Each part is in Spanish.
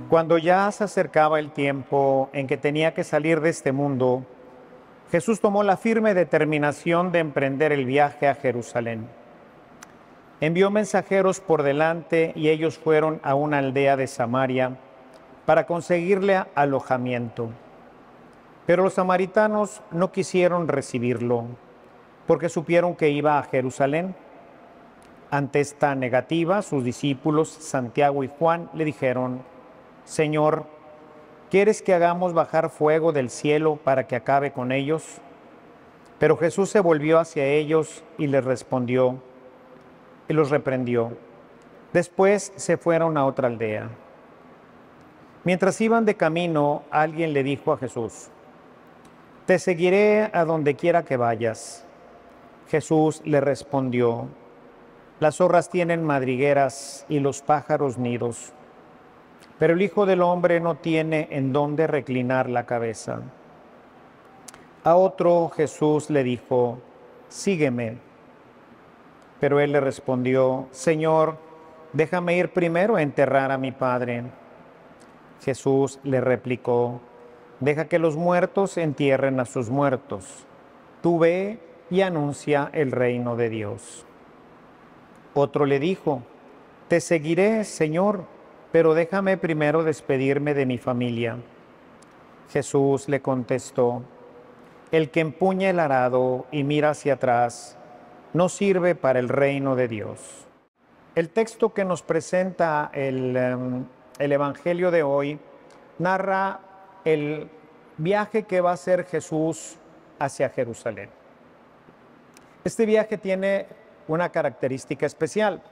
Cuando ya se acercaba el tiempo en que tenía que salir de este mundo, Jesús tomó la firme determinación de emprender el viaje a Jerusalén. Envió mensajeros por delante y ellos fueron a una aldea de Samaria para conseguirle alojamiento. Pero los samaritanos no quisieron recibirlo porque supieron que iba a Jerusalén. Ante esta negativa, sus discípulos Santiago y Juan le dijeron: Señor, ¿quieres que hagamos bajar fuego del cielo para que acabe con ellos? Pero Jesús se volvió hacia ellos y les respondió y los reprendió. Después se fueron a otra aldea. Mientras iban de camino, alguien le dijo a Jesús: Te seguiré a donde quiera que vayas. Jesús le respondió: Las zorras tienen madrigueras y los pájaros nidos, pero el Hijo del Hombre no tiene en dónde reclinar la cabeza. A otro Jesús le dijo: Sígueme. Pero él le respondió: Señor, déjame ir primero a enterrar a mi padre. Jesús le replicó: Deja que los muertos entierren a sus muertos. Tú ve y anuncia el reino de Dios. Otro le dijo: Te seguiré, Señor, pero déjame primero despedirme de mi familia. Jesús le contestó: El que empuña el arado y mira hacia atrás no sirve para el reino de Dios. El texto que nos presenta el Evangelio de hoy narra el viaje que va a hacer Jesús hacia Jerusalén. Este viaje tiene una característica especial.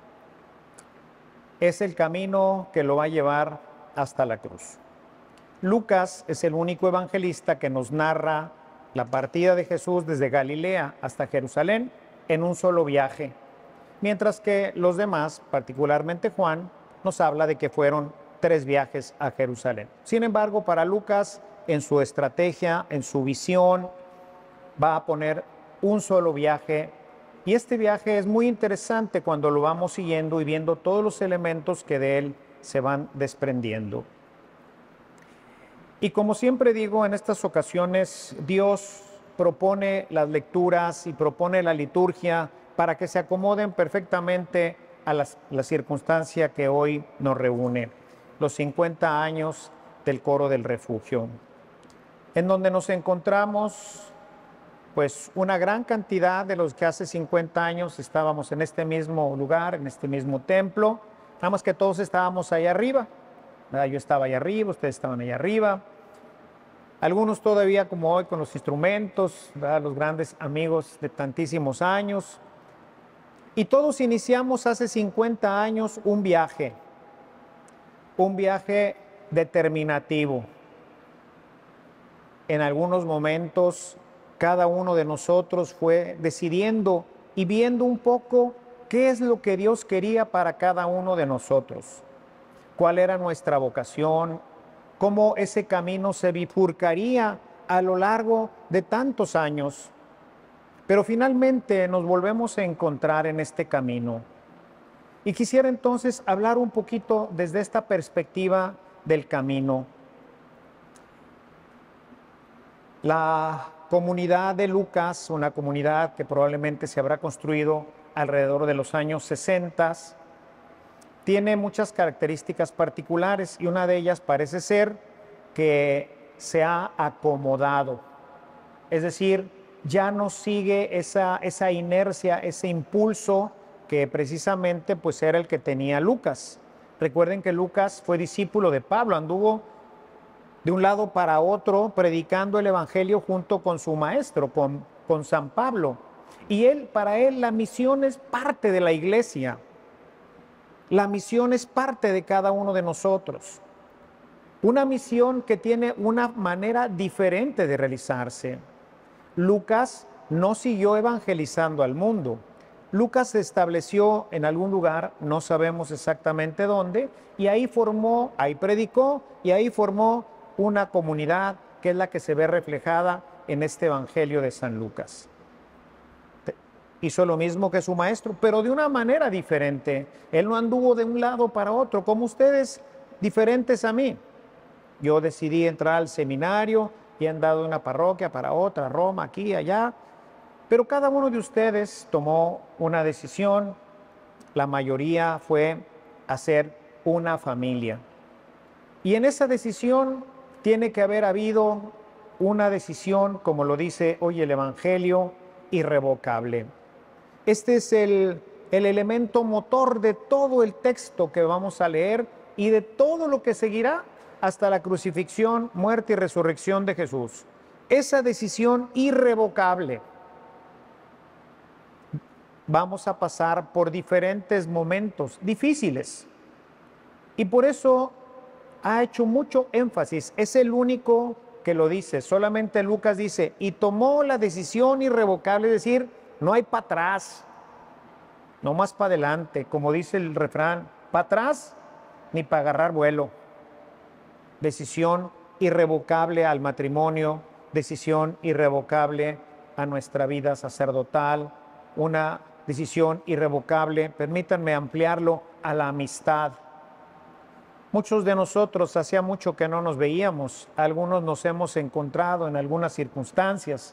Es el camino que lo va a llevar hasta la cruz. Lucas es el único evangelista que nos narra la partida de Jesús desde Galilea hasta Jerusalén en un solo viaje, mientras que los demás, particularmente Juan, nos habla de que fueron 3 viajes a Jerusalén. Sin embargo, para Lucas, en su estrategia, en su visión, va a poner un solo viaje. Y este viaje es muy interesante cuando lo vamos siguiendo y viendo todos los elementos que de él se van desprendiendo. Y como siempre digo, en estas ocasiones Dios propone las lecturas y propone la liturgia para que se acomoden perfectamente a la circunstancia que hoy nos reúne, los 50 años del Coro del Refugio, en donde nos encontramos pues una gran cantidad de los que hace 50 años estábamos en este mismo lugar, en este mismo templo, nada más que todos estábamos ahí arriba, ¿verdad? Yo estaba ahí arriba, ustedes estaban ahí arriba. Algunos todavía como hoy con los instrumentos, ¿verdad? Los grandes amigos de tantísimos años. Y todos iniciamos hace 50 años un viaje determinativo. En algunos momentos cada uno de nosotros fue decidiendo y viendo un poco qué es lo que Dios quería para cada uno de nosotros, cuál era nuestra vocación, cómo ese camino se bifurcaría a lo largo de tantos años. Pero finalmente nos volvemos a encontrar en este camino. Y quisiera entonces hablar un poquito desde esta perspectiva del camino. La comunidad de Lucas, una comunidad que probablemente se habrá construido alrededor de los años 60, tiene muchas características particulares y una de ellas parece ser que se ha acomodado. Es decir, ya no sigue esa inercia, ese impulso que precisamente pues era el que tenía Lucas. Recuerden que Lucas fue discípulo de Pablo, anduvo de un lado para otro predicando el evangelio junto con su maestro, con San Pablo. Y para él la misión es parte de la iglesia. La misión es parte de cada uno de nosotros. Una misión que tiene una manera diferente de realizarse. Lucas no siguió evangelizando al mundo. Lucas se estableció en algún lugar, no sabemos exactamente dónde, y ahí predicó y ahí formó una comunidad que es la que se ve reflejada en este Evangelio de San Lucas. Hizo lo mismo que su maestro, pero de una manera diferente. Él no anduvo de un lado para otro, como ustedes diferentes a mí. Yo decidí entrar al seminario y he andado de una parroquia para otra, Roma, aquí, allá. Pero cada uno de ustedes tomó una decisión. La mayoría fue hacer una familia. Y en esa decisión tiene que haber habido una decisión, como lo dice hoy el Evangelio, irrevocable. Este es el elemento motor de todo el texto que vamos a leer y de todo lo que seguirá hasta la crucifixión, muerte y resurrección de Jesús. Esa decisión irrevocable. Vamos a pasar por diferentes momentos difíciles. Y por eso ha hecho mucho énfasis. Es el único que lo dice. Solamente Lucas dice, y tomó la decisión irrevocable, es decir, no hay para atrás, no más para adelante, como dice el refrán, para atrás ni para agarrar vuelo. Decisión irrevocable al matrimonio, decisión irrevocable a nuestra vida sacerdotal, una decisión irrevocable, permítanme ampliarlo, a la amistad. Muchos de nosotros hacía mucho que no nos veíamos, algunos nos hemos encontrado en algunas circunstancias,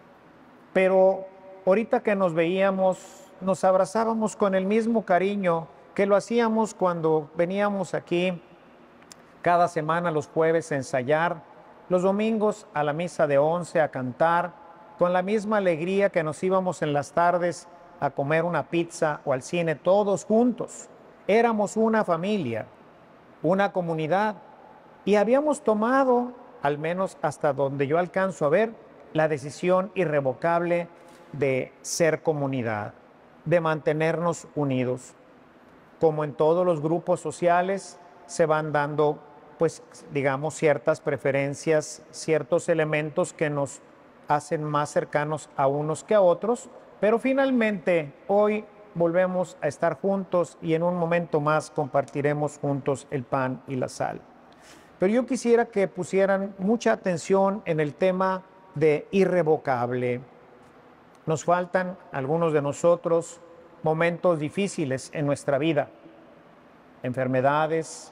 pero ahorita que nos veíamos, nos abrazábamos con el mismo cariño que lo hacíamos cuando veníamos aquí cada semana los jueves a ensayar, los domingos a la misa de 11 a cantar, con la misma alegría que nos íbamos en las tardes a comer una pizza o al cine todos juntos. Éramos una familia, una comunidad, y habíamos tomado, al menos hasta donde yo alcanzo a ver, la decisión irrevocable de ser comunidad, de mantenernos unidos. Como en todos los grupos sociales, se van dando, pues, digamos, ciertas preferencias, ciertos elementos que nos hacen más cercanos a unos que a otros, pero finalmente hoy volvemos a estar juntos y en un momento más compartiremos juntos el pan y la sal. Pero yo quisiera que pusieran mucha atención en el tema de irrevocable. Nos faltan, algunos de nosotros, momentos difíciles en nuestra vida, enfermedades,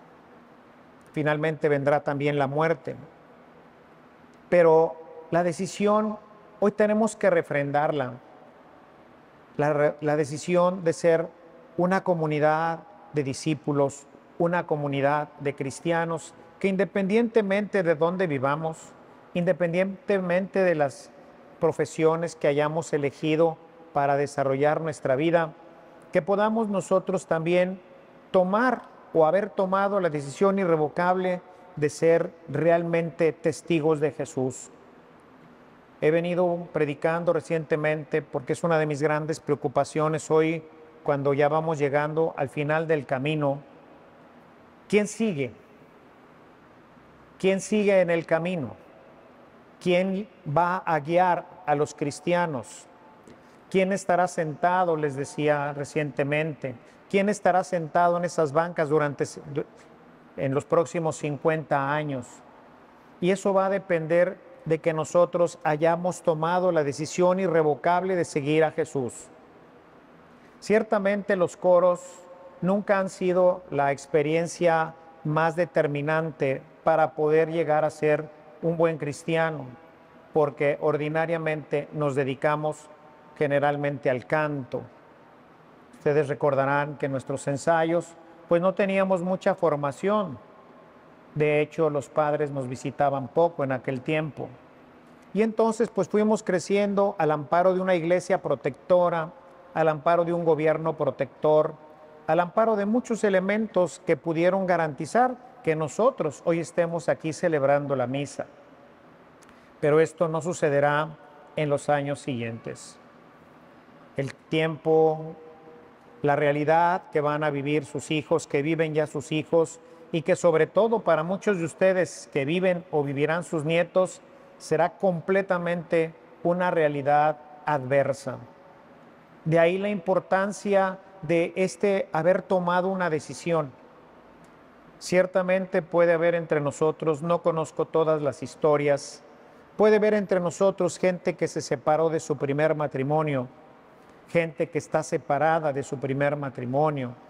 finalmente vendrá también la muerte. Pero la decisión, hoy tenemos que refrendarla. La decisión de ser una comunidad de discípulos, una comunidad de cristianos, que independientemente de dónde vivamos, independientemente de las profesiones que hayamos elegido para desarrollar nuestra vida, que podamos nosotros también tomar o haber tomado la decisión irrevocable de ser realmente testigos de Jesús. He venido predicando recientemente porque es una de mis grandes preocupaciones hoy, cuando ya vamos llegando al final del camino. ¿Quién sigue? ¿Quién sigue en el camino? ¿Quién va a guiar a los cristianos? ¿Quién estará sentado, les decía recientemente? ¿Quién estará sentado en esas bancas en los próximos 50 años? Y eso va a depender de que nosotros hayamos tomado la decisión irrevocable de seguir a Jesús. Ciertamente los coros nunca han sido la experiencia más determinante para poder llegar a ser un buen cristiano, porque ordinariamente nos dedicamos generalmente al canto. Ustedes recordarán que en nuestros ensayos pues no teníamos mucha formación. De hecho, los padres nos visitaban poco en aquel tiempo. Y entonces pues fuimos creciendo al amparo de una iglesia protectora, al amparo de un gobierno protector, al amparo de muchos elementos que pudieron garantizar que nosotros hoy estemos aquí celebrando la misa. Pero esto no sucederá en los años siguientes. El tiempo, la realidad que van a vivir sus hijos, que viven ya sus hijos, y que sobre todo para muchos de ustedes que viven o vivirán sus nietos, será completamente una realidad adversa. De ahí la importancia de haber tomado una decisión. Ciertamente puede haber entre nosotros, no conozco todas las historias, puede haber entre nosotros gente que se separó de su primer matrimonio, gente que está separada de su primer matrimonio,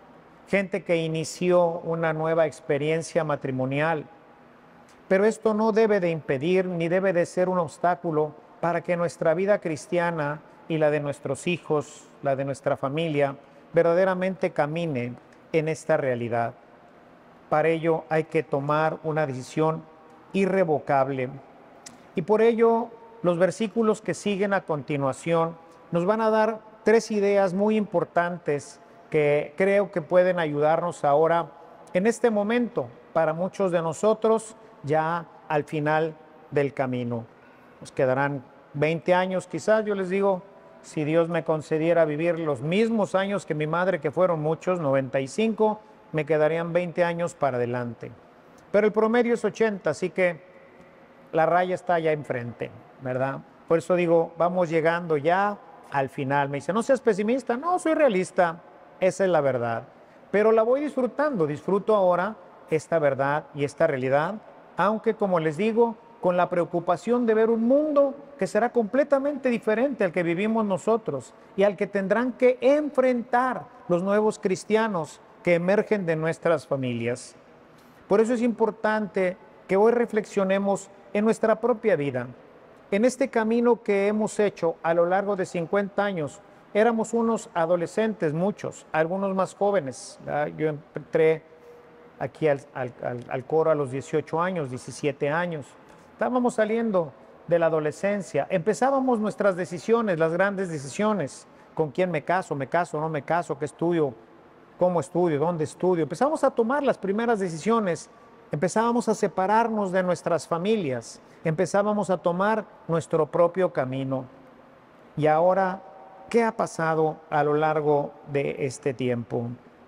gente que inició una nueva experiencia matrimonial. Pero esto no debe de impedir ni debe de ser un obstáculo para que nuestra vida cristiana y la de nuestros hijos, la de nuestra familia, verdaderamente camine en esta realidad. Para ello hay que tomar una decisión irrevocable. Y por ello, los versículos que siguen a continuación nos van a dar 3 ideas muy importantes que creo que pueden ayudarnos ahora en este momento, para muchos de nosotros, ya al final del camino. Nos quedarán 20 años quizás, yo les digo, si Dios me concediera vivir los mismos años que mi madre, que fueron muchos, 95, me quedarían 20 años para adelante. Pero el promedio es 80, así que la raya está ya enfrente, ¿verdad? Por eso digo, vamos llegando ya al final. Me dice, no seas pesimista. No, soy realista. Esa es la verdad. Pero la voy disfrutando. Disfruto ahora esta verdad y esta realidad, aunque, como les digo, con la preocupación de ver un mundo que será completamente diferente al que vivimos nosotros y al que tendrán que enfrentar los nuevos cristianos que emergen de nuestras familias. Por eso es importante que hoy reflexionemos en nuestra propia vida, en este camino que hemos hecho a lo largo de 50 años. Éramos unos adolescentes, muchos, algunos más jóvenes, ¿verdad? Yo entré aquí al coro a los 18 años, 17 años. Estábamos saliendo de la adolescencia, empezábamos nuestras decisiones, las grandes decisiones, con quién me caso, no me caso, qué estudio, cómo estudio, dónde estudio. Empezamos a tomar las primeras decisiones, empezábamos a separarnos de nuestras familias, empezábamos a tomar nuestro propio camino. Y ahora, ¿qué ha pasado a lo largo de este tiempo?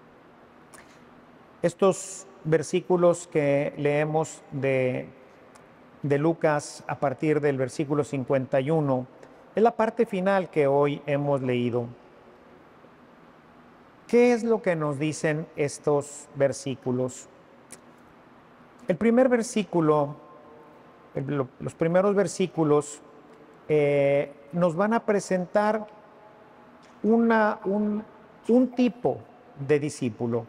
Estos versículos que leemos de Lucas a partir del versículo 51 es la parte final que hoy hemos leído. ¿Qué es lo que nos dicen estos versículos? El primer versículo, los primeros versículos nos van a presentar un tipo de discípulo.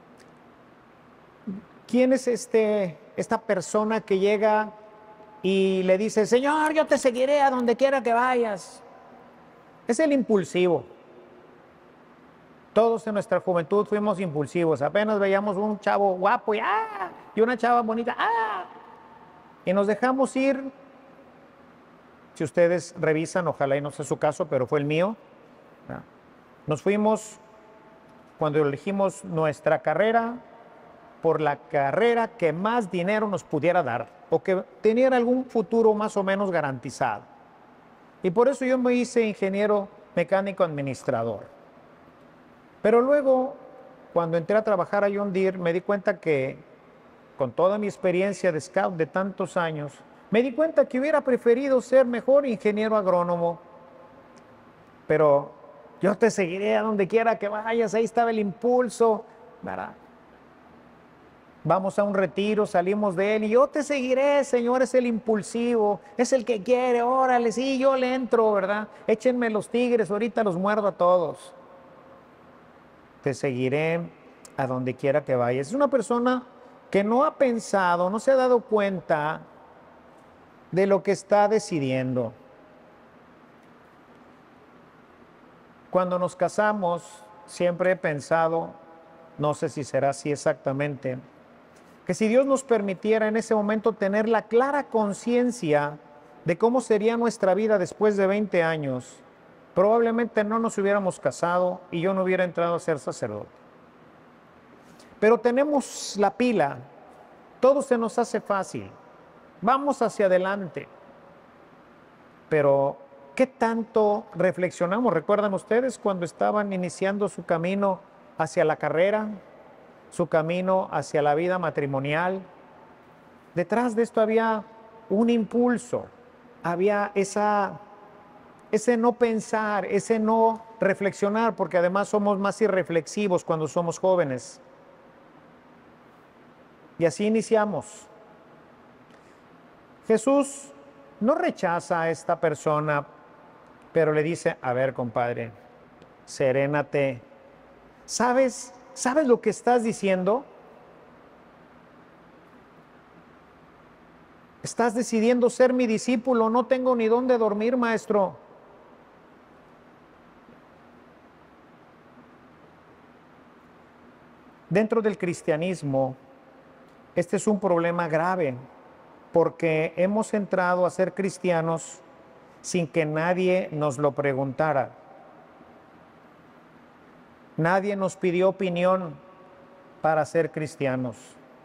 ¿Quién es esta persona que llega y le dice, Señor, yo te seguiré a donde quiera que vayas? Es el impulsivo. Todos en nuestra juventud fuimos impulsivos. Apenas veíamos un chavo guapo y una chava bonita, y nos dejamos ir. Si ustedes revisan, ojalá y no sea su caso, pero fue el mío. Nos fuimos, cuando elegimos nuestra carrera, por la carrera que más dinero nos pudiera dar o que tenía algún futuro más o menos garantizado. Y por eso yo me hice ingeniero mecánico administrador. Pero luego, cuando entré a trabajar a John Deere, me di cuenta que, con toda mi experiencia de scout de tantos años, me di cuenta que hubiera preferido ser mejor ingeniero agrónomo. Pero yo te seguiré a donde quiera que vayas, ahí estaba el impulso, ¿verdad? Vamos a un retiro, salimos de él y yo te seguiré, Señor, es el impulsivo, es el que quiere, órale, sí, yo le entro, ¿verdad? Échenme los tigres, ahorita los muerdo a todos. Te seguiré a donde quiera que vayas. Es una persona que no ha pensado, no se ha dado cuenta de lo que está decidiendo. Cuando nos casamos, siempre he pensado, no sé si será así exactamente, que si Dios nos permitiera en ese momento tener la clara conciencia de cómo sería nuestra vida después de 20 años, probablemente no nos hubiéramos casado y yo no hubiera entrado a ser sacerdote. Pero tenemos la pila, todo se nos hace fácil, vamos hacia adelante. Pero, ¿qué tanto reflexionamos? ¿Recuerdan ustedes cuando estaban iniciando su camino hacia la carrera? Su camino hacia la vida matrimonial. Detrás de esto había un impulso, había ese no pensar, ese no reflexionar, porque además somos más irreflexivos cuando somos jóvenes. Y así iniciamos. Jesús no rechaza a esta persona, pero le dice, a ver, compadre, serénate. ¿Sabes ¿sabes lo que estás diciendo? Estás decidiendo ser mi discípulo, no tengo ni dónde dormir, maestro. Dentro del cristianismo, este es un problema grave, porque hemos entrado a ser cristianos sin que nadie nos lo preguntara. Nadie nos pidió opinión para ser cristianos.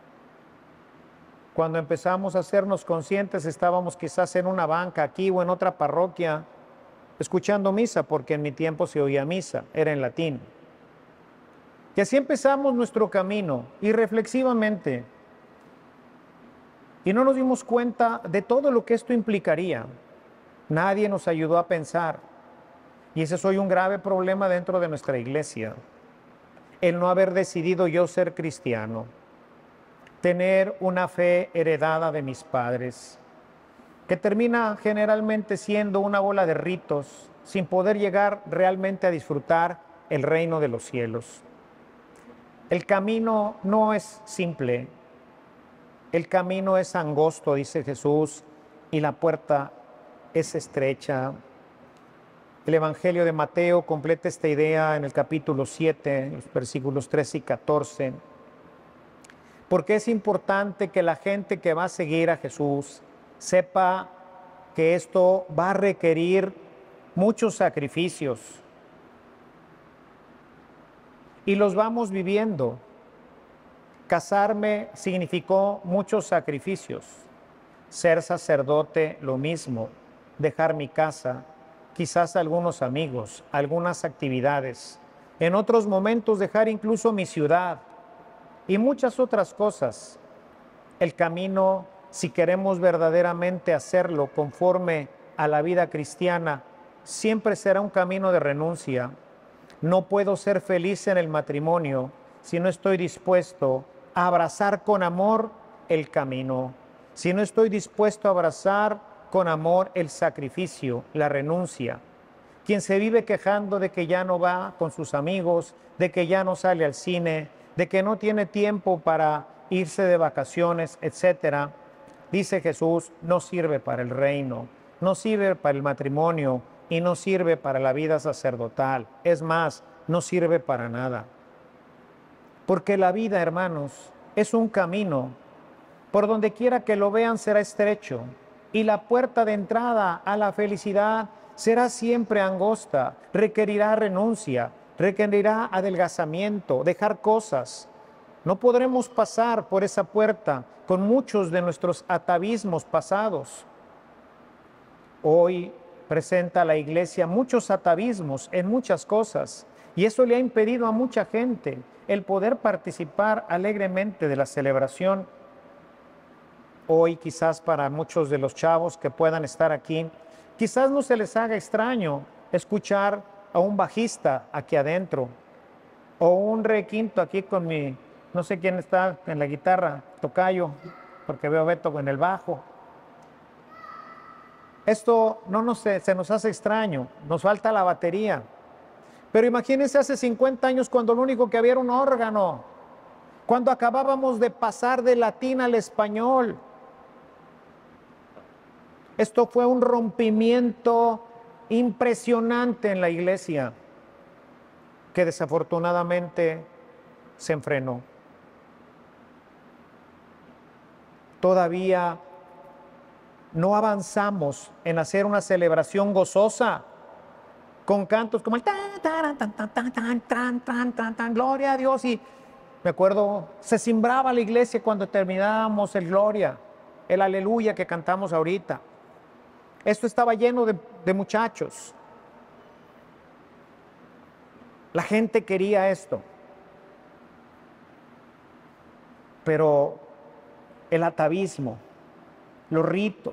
Cuando empezamos a hacernos conscientes, estábamos quizás en una banca aquí o en otra parroquia, escuchando misa, porque en mi tiempo se oía misa, era en latín. Y así empezamos nuestro camino, irreflexivamente. Y no nos dimos cuenta de todo lo que esto implicaría. Nadie nos ayudó a pensar. Y ese es hoy un grave problema dentro de nuestra iglesia. El no haber decidido yo ser cristiano. Tener una fe heredada de mis padres, que termina generalmente siendo una bola de ritos, sin poder llegar realmente a disfrutar el reino de los cielos. El camino no es simple, el camino es angosto, dice Jesús, y la puerta es estrecha. El Evangelio de Mateo completa esta idea en el capítulo 7, los versículos 13 y 14. Porque es importante que la gente que va a seguir a Jesús sepa que esto va a requerir muchos sacrificios. Y los vamos viviendo. Casarme significó muchos sacrificios. Ser sacerdote, lo mismo. Dejar mi casa, quizás algunos amigos, algunas actividades. En otros momentos dejar incluso mi ciudad. Y muchas otras cosas. El camino, si queremos verdaderamente hacerlo conforme a la vida cristiana, siempre será un camino de renuncia. No puedo ser feliz en el matrimonio si no estoy dispuesto a abrazar con amor el camino, si no estoy dispuesto a abrazar con amor el sacrificio, la renuncia. Quien se vive quejando de que ya no va con sus amigos, de que ya no sale al cine, de que no tiene tiempo para irse de vacaciones, etcétera, dice Jesús, no sirve para el reino, no sirve para el matrimonio y no sirve para la vida sacerdotal. Es más, no sirve para nada. Porque la vida, hermanos, es un camino. Por donde quiera que lo vean será estrecho y la puerta de entrada a la felicidad será siempre angosta, requerirá renuncia, requerirá adelgazamiento, dejar cosas. No podremos pasar por esa puerta con muchos de nuestros atavismos pasados. Hoy presenta la iglesia muchos atavismos en muchas cosas y eso le ha impedido a mucha gente el poder participar alegremente de la celebración. Hoy quizás para muchos de los chavos que puedan estar aquí, quizás no se les haga extraño escuchar a un bajista aquí adentro o un requinto aquí con mi, no sé quién está en la guitarra, tocayo, porque veo a Beto en el bajo. Esto no se nos hace extraño, nos falta la batería. Pero imagínense hace 50 años cuando lo único que había era un órgano, cuando acabábamos de pasar del latín al español. Esto fue un rompimiento impresionante en la iglesia que desafortunadamente se enfrenó. Todavía no avanzamos en hacer una celebración gozosa con cantos como el tan, tan, tan, tan, tan, tan, tan, tan, tan, tan, gloria a Dios. Y me acuerdo, se cimbraba la iglesia cuando terminábamos el gloria, el aleluya que cantamos ahorita. Esto estaba lleno de muchachos. La gente quería esto. Pero el atavismo, los ritos,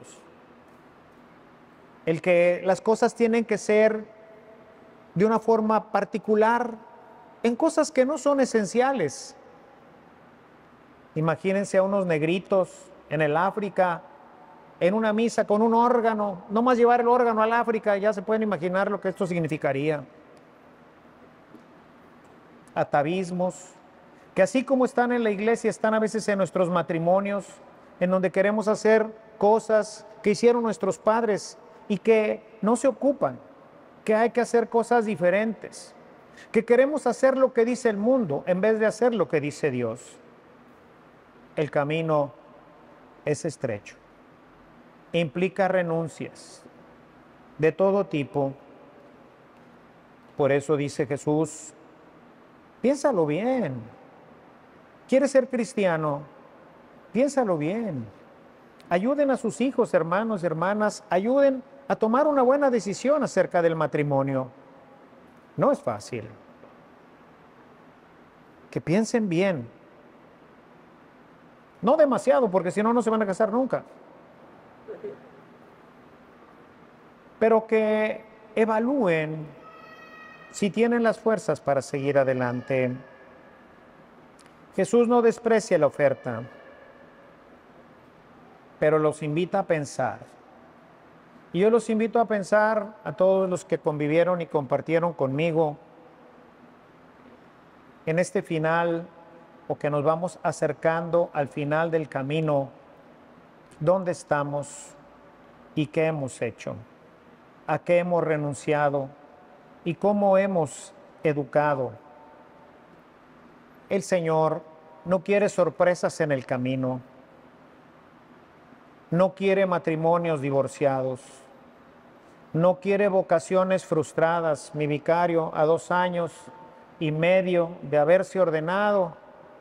el que las cosas tienen que ser de una forma particular en cosas que no son esenciales. Imagínense a unos negritos en el África, en una misa con un órgano, no más llevar el órgano al África, ya se pueden imaginar lo que esto significaría. Atavismos, que así como están en la iglesia, están a veces en nuestros matrimonios, en donde queremos hacer cosas que hicieron nuestros padres y que no se ocupan, que hay que hacer cosas diferentes, que queremos hacer lo que dice el mundo en vez de hacer lo que dice Dios. El camino es estrecho, implica renuncias de todo tipo. Por eso dice Jesús, piénsalo bien. ¿Quieres ser cristiano? Piénsalo bien. Ayuden a sus hijos, hermanos, hermanas, ayuden a tomar una buena decisión acerca del matrimonio. No es fácil. Que piensen bien. No demasiado, porque si no, no se van a casar nunca. Pero que evalúen si tienen las fuerzas para seguir adelante. Jesús no desprecia la oferta, pero los invita a pensar. Y yo los invito a pensar a todos los que convivieron y compartieron conmigo en este final, o que nos vamos acercando al final del camino, ¿dónde estamos y qué hemos hecho? ¿A qué hemos renunciado y cómo hemos educado? El Señor no quiere sorpresas en el camino, no quiere matrimonios divorciados, no quiere vocaciones frustradas. Mi vicario, a 2 años y medio de haberse ordenado,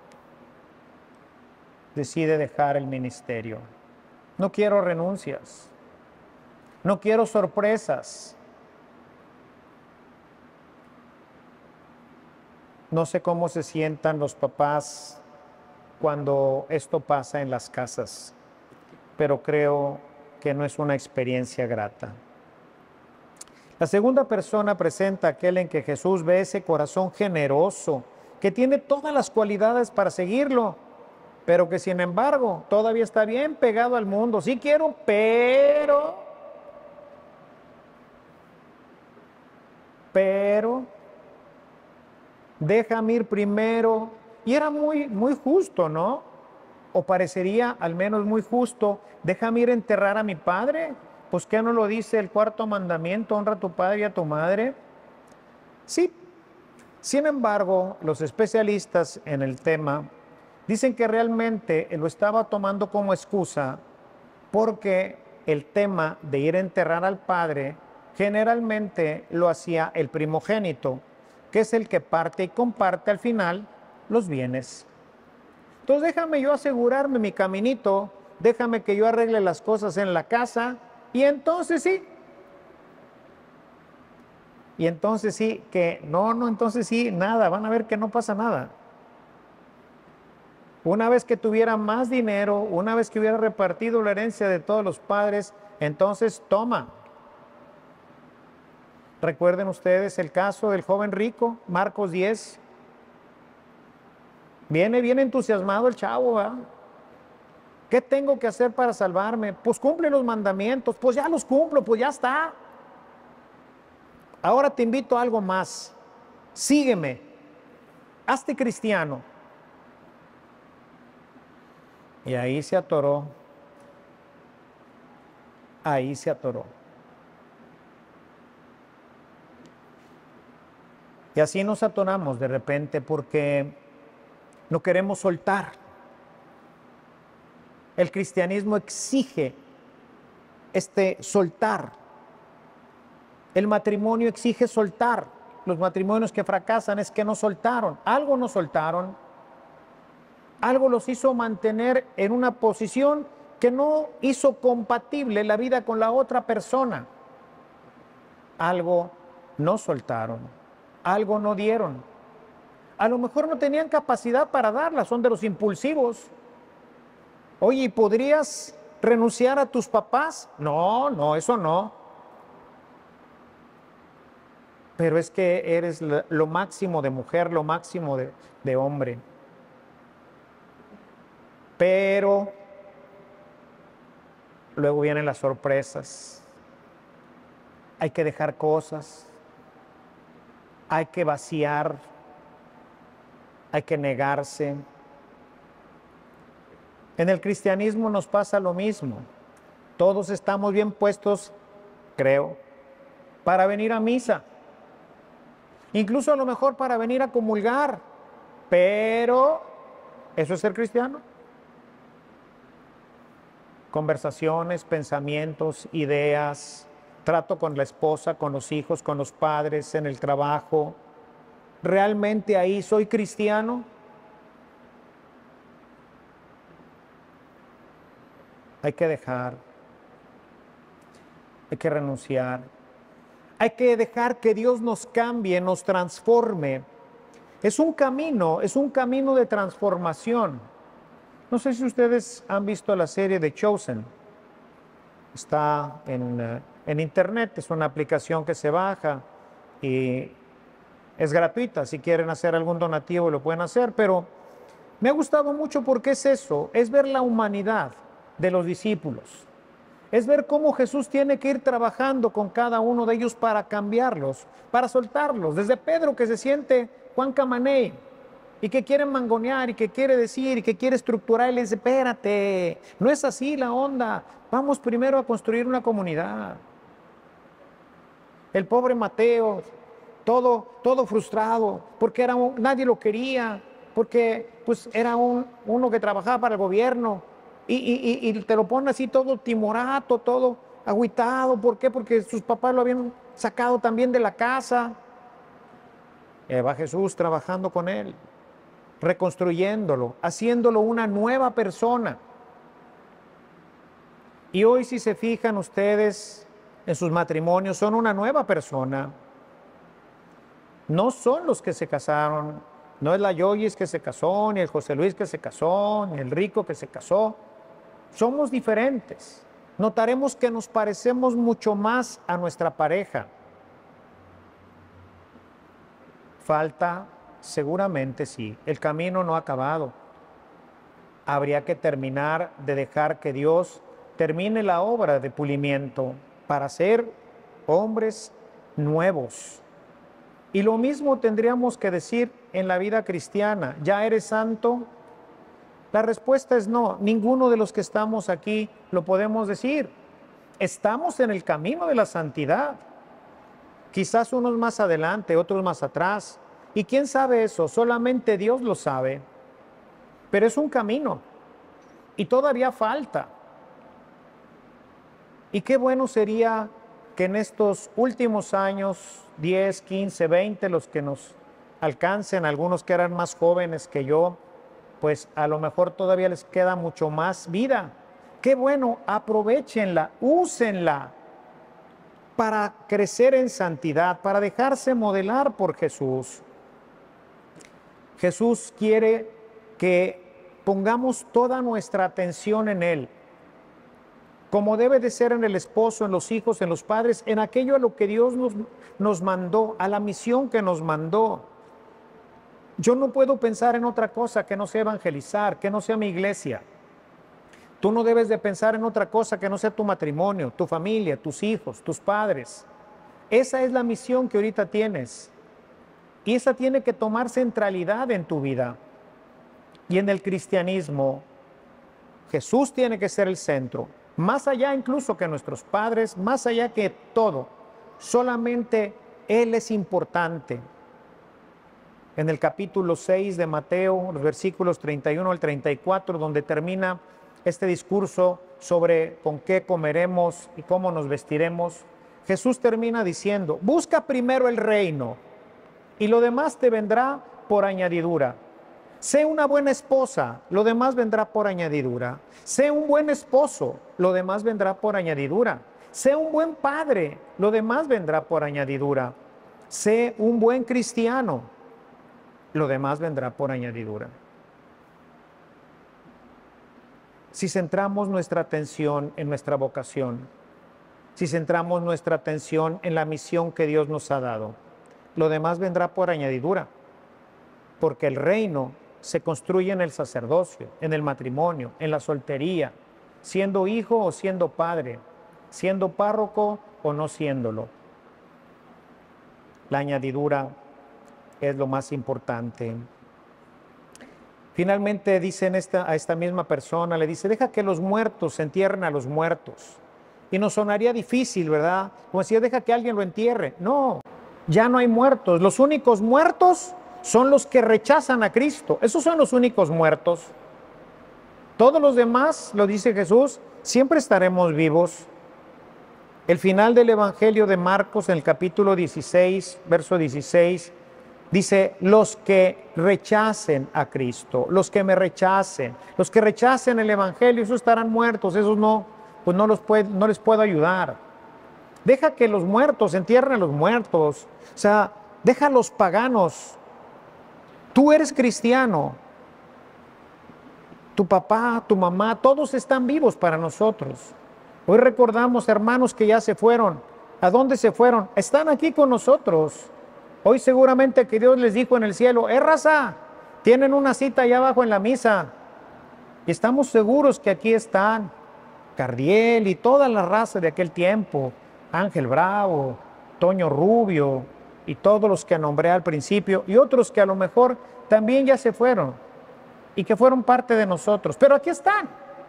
decide dejar el ministerio. No quiero renuncias, no quiero sorpresas. No sé cómo se sientan los papás cuando esto pasa en las casas, pero creo que no es una experiencia grata. La segunda persona presenta aquel en que Jesús ve ese corazón generoso, que tiene todas las cualidades para seguirlo, pero que sin embargo todavía está bien pegado al mundo. Sí quiero, pero déjame ir primero. Y era muy justo, ¿no? O parecería al menos muy justo. Déjame ir a enterrar a mi padre. Pues ¿qué no lo dice el 4.º mandamiento? Honra a tu padre y a tu madre. Sí. Sin embargo, los especialistas en el tema dicen que realmente lo estaba tomando como excusa, porque el tema de ir a enterrar al padre generalmente lo hacía el primogénito, que es el que parte y comparte al final los bienes. Entonces déjame yo asegurarme mi caminito, déjame que yo arregle las cosas en la casa, y entonces sí. Y entonces sí, que no, entonces sí, nada, van a ver que no pasa nada. Una vez que tuviera más dinero, una vez que hubiera repartido la herencia de todos los padres, entonces toma. Recuerden ustedes el caso del joven rico, Marcos 10. Viene bien entusiasmado el chavo, ¿verdad? ¿Qué tengo que hacer para salvarme? Pues cumple los mandamientos. Pues ya los cumplo, pues ya está. Ahora te invito a algo más. Sígueme. Hazte cristiano. Y ahí se atoró. Ahí se atoró. Y así nos atoramos de repente porque no queremos soltar. El cristianismo exige soltar. El matrimonio exige soltar. Los matrimonios que fracasan es que no soltaron. Algo no soltaron. Algo los hizo mantener en una posición que no hizo compatible la vida con la otra persona. Algo no soltaron. Algo no dieron. A lo mejor no tenían capacidad para darla, son de los impulsivos. Oye, ¿podrías renunciar a tus papás? No, eso no. Pero es que eres lo máximo de mujer, lo máximo de hombre. Pero luego vienen las sorpresas. Hay que dejar cosas. Hay que vaciar. hay que negarse. En el cristianismo nos pasa lo mismo. Todos estamos bien puestos, creo, para venir a misa. Incluso a lo mejor para venir a comulgar. Pero, ¿eso es ser cristiano? Conversaciones, pensamientos, ideas, trato con la esposa, con los hijos, con los padres, en el trabajo. ¿Realmente ahí soy cristiano? Hay que dejar, hay que renunciar, hay que dejar que Dios nos cambie, nos transforme. Es un camino de transformación. No sé si ustedes han visto la serie de Chosen. Está en internet, es una aplicación que se baja y es gratuita. Si quieren hacer algún donativo lo pueden hacer, pero me ha gustado mucho porque es eso, es ver la humanidad de los discípulos. Es ver cómo Jesús tiene que ir trabajando con cada uno de ellos para cambiarlos, para soltarlos. Desde Pedro, que se siente Juan Camaney y que quiere mangonear y que quiere decir y que quiere estructurar, y le dice: espérate, no es así la onda, vamos primero a construir una comunidad. El pobre Mateo, todo frustrado, porque nadie lo quería, porque pues era uno que trabajaba para el gobierno, y te lo pone así todo timorato, todo agüitado. ¿Por qué? Porque sus papás lo habían sacado también de la casa. Y ahí va Jesús trabajando con él, reconstruyéndolo, haciéndolo una nueva persona. Y hoy, si se fijan ustedes en sus matrimonios, son una nueva persona. No son los que se casaron, no es la Yoyis que se casó, ni el José Luis que se casó, ni el Rico que se casó. Somos diferentes. Notaremos que nos parecemos mucho más a nuestra pareja. Falta, seguramente sí, el camino no ha acabado. Habría que terminar de dejar que Dios termine la obra de pulimiento para ser hombres nuevos. Y lo mismo tendríamos que decir en la vida cristiana. ¿Ya eres santo? La respuesta es no. Ninguno de los que estamos aquí lo podemos decir. Estamos en el camino de la santidad. Quizás unos más adelante, otros más atrás. ¿Y quién sabe eso? Solamente Dios lo sabe. Pero es un camino. Y todavía falta. Y qué bueno sería que en estos últimos años, 10, 15, 20, los que nos alcancen, algunos que eran más jóvenes que yo, pues a lo mejor todavía les queda mucho más vida. Qué bueno, aprovéchenla, úsenla para crecer en santidad, para dejarse modelar por Jesús. Jesús quiere que pongamos toda nuestra atención en Él, como debe de ser en el esposo, en los hijos, en los padres, en aquello a lo que Dios nos mandó, a la misión que nos mandó. Yo no puedo pensar en otra cosa que no sea evangelizar, que no sea mi iglesia. Tú no debes de pensar en otra cosa que no sea tu matrimonio, tu familia, tus hijos, tus padres. Esa es la misión que ahorita tienes. Y esa tiene que tomar centralidad en tu vida. Y en el cristianismo, Jesús tiene que ser el centro. Más allá incluso que nuestros padres, más allá que todo. Solamente Él es importante. En el capítulo 6 de Mateo, los versículos 31 al 34, donde termina este discurso sobre con qué comeremos y cómo nos vestiremos, Jesús termina diciendo: busca primero el reino y lo demás te vendrá por añadidura. Sé una buena esposa, lo demás vendrá por añadidura. Sé un buen esposo, lo demás vendrá por añadidura. Sé un buen padre, lo demás vendrá por añadidura. Sé un buen cristiano, lo demás vendrá por añadidura. Si centramos nuestra atención en nuestra vocación, si centramos nuestra atención en la misión que Dios nos ha dado, lo demás vendrá por añadidura, porque el reino se construye en el sacerdocio, en el matrimonio, en la soltería, siendo hijo o siendo padre, siendo párroco o no siéndolo. La añadidura es lo más importante. Finalmente dicen a esta misma persona, le dice, deja que los muertos entierren a los muertos. Y nos sonaría difícil, ¿verdad? Como decir, deja que alguien lo entierre. No, ya no hay muertos. Los únicos muertos son los que rechazan a Cristo. Esos son los únicos muertos. Todos los demás, lo dice Jesús, siempre estaremos vivos. El final del Evangelio de Marcos, en el capítulo 16, verso 16, dice, los que rechacen a Cristo, los que me rechacen, los que rechacen el Evangelio, esos estarán muertos, esos no, pues no les puedo ayudar. Deja que los muertos entierren a los muertos, o sea, deja a los paganos. Tú eres cristiano, tu papá, tu mamá, todos están vivos para nosotros. Hoy recordamos hermanos que ya se fueron. ¿A dónde se fueron? Están aquí con nosotros. Hoy seguramente que Dios les dijo en el cielo, raza, tienen una cita allá abajo en la misa. Y estamos seguros que aquí están Cardiel y toda la raza de aquel tiempo, Ángel Bravo, Toño Rubio y todos los que nombré al principio y otros que a lo mejor también ya se fueron y que fueron parte de nosotros, pero aquí están.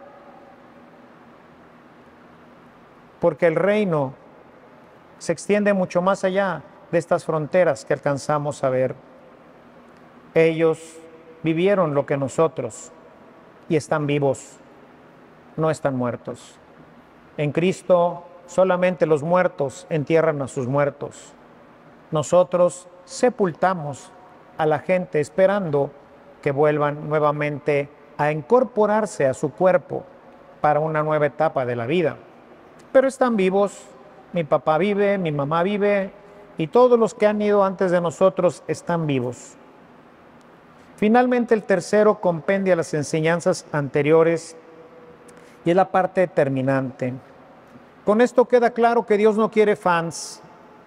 Porque el reino se extiende mucho más allá de estas fronteras que alcanzamos a ver. Ellos vivieron lo que nosotros y están vivos, no están muertos. En Cristo solamente los muertos entierran a sus muertos. Nosotros sepultamos a la gente esperando que vuelvan nuevamente a incorporarse a su cuerpo para una nueva etapa de la vida. Pero están vivos, mi papá vive, mi mamá vive y todos los que han ido antes de nosotros están vivos. Finalmente el tercero compendia las enseñanzas anteriores y es la parte determinante. Con esto queda claro que Dios no quiere fans,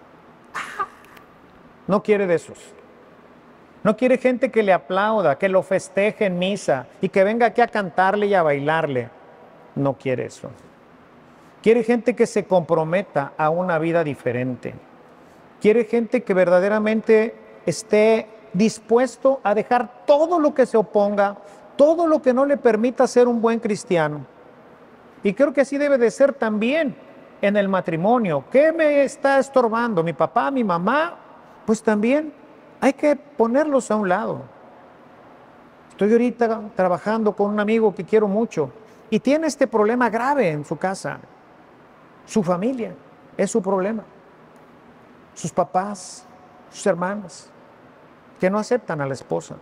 no quiere de esos. No quiere gente que le aplauda, que lo festeje en misa y que venga aquí a cantarle y a bailarle. No quiere eso. Quiere gente que se comprometa a una vida diferente. Quiere gente que verdaderamente esté dispuesto a dejar todo lo que se oponga, todo lo que no le permita ser un buen cristiano. Y creo que así debe de ser también en el matrimonio. ¿Qué me está estorbando? ¿Mi papá, mi mamá? Pues también hay que ponerlos a un lado. Estoy ahorita trabajando con un amigo que quiero mucho y tiene este problema grave en su casa. Su familia es su problema. Sus papás, sus hermanas, que no aceptan a la esposa.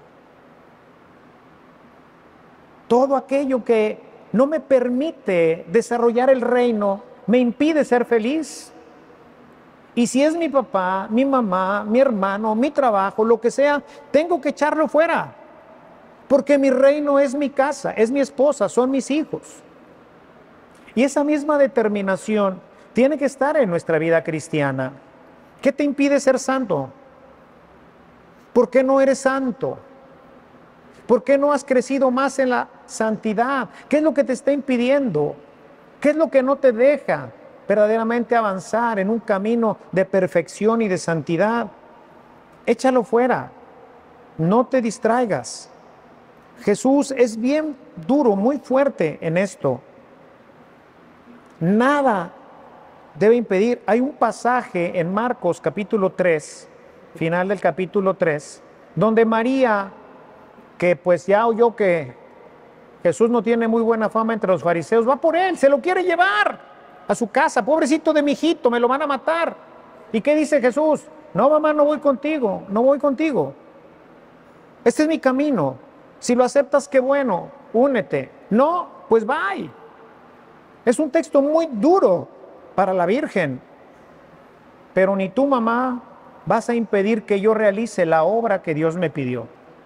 Todo aquello que no me permite desarrollar el reino me impide ser feliz. Y si es mi papá, mi mamá, mi hermano, mi trabajo, lo que sea, tengo que echarlo fuera. Porque mi reino es mi casa, es mi esposa, son mis hijos. Y esa misma determinación tiene que estar en nuestra vida cristiana. ¿Qué te impide ser santo? ¿Por qué no eres santo? ¿Por qué no has crecido más en la santidad? ¿Qué es lo que te está impidiendo? ¿Qué es lo que no te deja verdaderamente avanzar en un camino de perfección y de santidad? Échalo fuera. No te distraigas. Jesús es bien duro, muy fuerte en esto. Nada debe impedir. Hay un pasaje en Marcos capítulo 3, final del capítulo 3, donde María, que pues ya oyó que Jesús no tiene muy buena fama entre los fariseos, va por él, se lo quiere llevar a su casa. Pobrecito de mi hijito, me lo van a matar. ¿Y qué dice Jesús? No, mamá, no voy contigo, no voy contigo. Este es mi camino. Si lo aceptas, qué bueno, únete. No, pues bye. Es un texto muy duro para la Virgen. Pero ni tú, mamá, vas a impedir que yo realice la obra que Dios me pidió.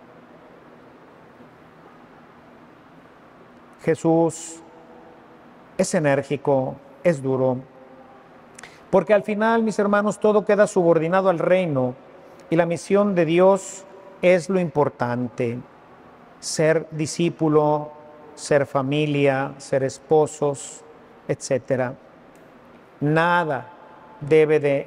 Jesús es enérgico, es duro. Porque al final, mis hermanos, todo queda subordinado al reino y la misión de Dios es lo importante. Ser discípulo, ser familia, ser esposos, etc. Nada debe de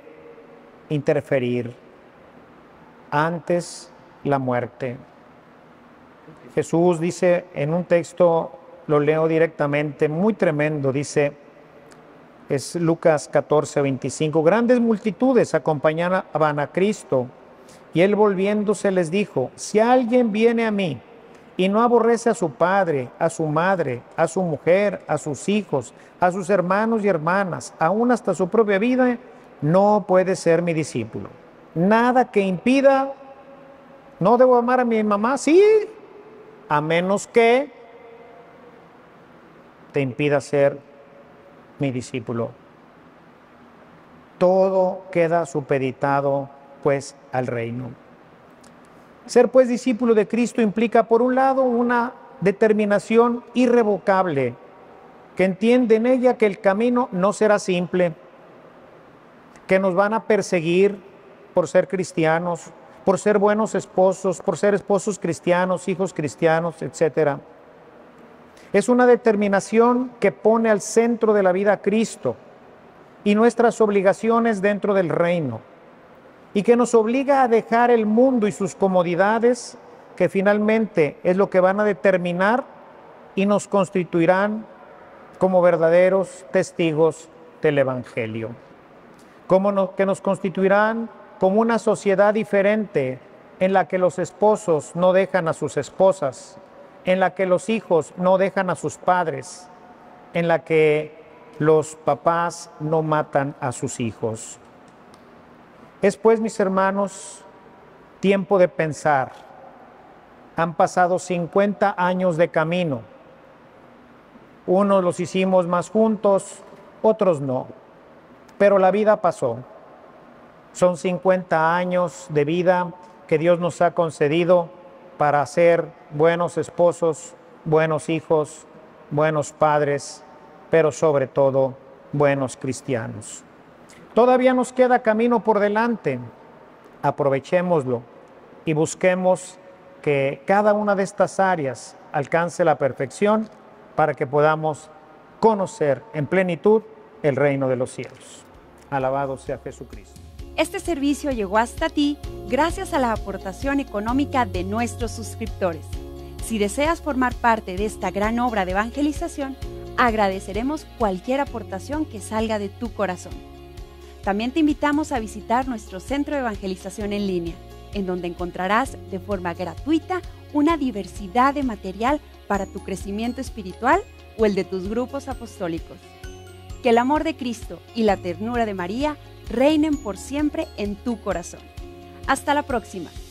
interferir. Antes la muerte. Jesús dice en un texto, lo leo directamente, muy tremendo, dice, es Lucas 14:25, grandes multitudes acompañaban a Cristo, y él volviéndose les dijo, si alguien viene a mí y no aborrece a su padre, a su madre, a su mujer, a sus hijos, a sus hermanos y hermanas, aún hasta su propia vida, no puede ser mi discípulo. Nada que impida, no debo amar a mi mamá, sí, a menos que te impida ser mi discípulo. Todo queda supeditado, pues, al reino. Ser, pues, discípulo de Cristo implica, por un lado, una determinación irrevocable, que entiende en ella que el camino no será simple, que nos van a perseguir por ser cristianos, por ser buenos esposos, por ser esposos cristianos, hijos cristianos, etc. Es una determinación que pone al centro de la vida a Cristo y nuestras obligaciones dentro del reino, y que nos obliga a dejar el mundo y sus comodidades, que finalmente es lo que van a determinar y nos constituirán como verdaderos testigos del Evangelio. Que nos constituirán como una sociedad diferente en la que los esposos no dejan a sus esposas, en la que los hijos no dejan a sus padres, en la que los papás no matan a sus hijos. Es, pues, mis hermanos, tiempo de pensar. Han pasado 50 años de camino. Unos los hicimos más juntos, otros no. Pero la vida pasó. Son 50 años de vida que Dios nos ha concedido para ser buenos esposos, buenos hijos, buenos padres, pero sobre todo buenos cristianos. Todavía nos queda camino por delante. Aprovechémoslo y busquemos que cada una de estas áreas alcance la perfección para que podamos conocer en plenitud el reino de los cielos. Alabado sea Jesucristo. Este servicio llegó hasta ti gracias a la aportación económica de nuestros suscriptores. Si deseas formar parte de esta gran obra de evangelización, agradeceremos cualquier aportación que salga de tu corazón. También te invitamos a visitar nuestro centro de evangelización en línea, en donde encontrarás de forma gratuita una diversidad de material para tu crecimiento espiritual o el de tus grupos apostólicos. Que el amor de Cristo y la ternura de María reinen por siempre en tu corazón. Hasta la próxima.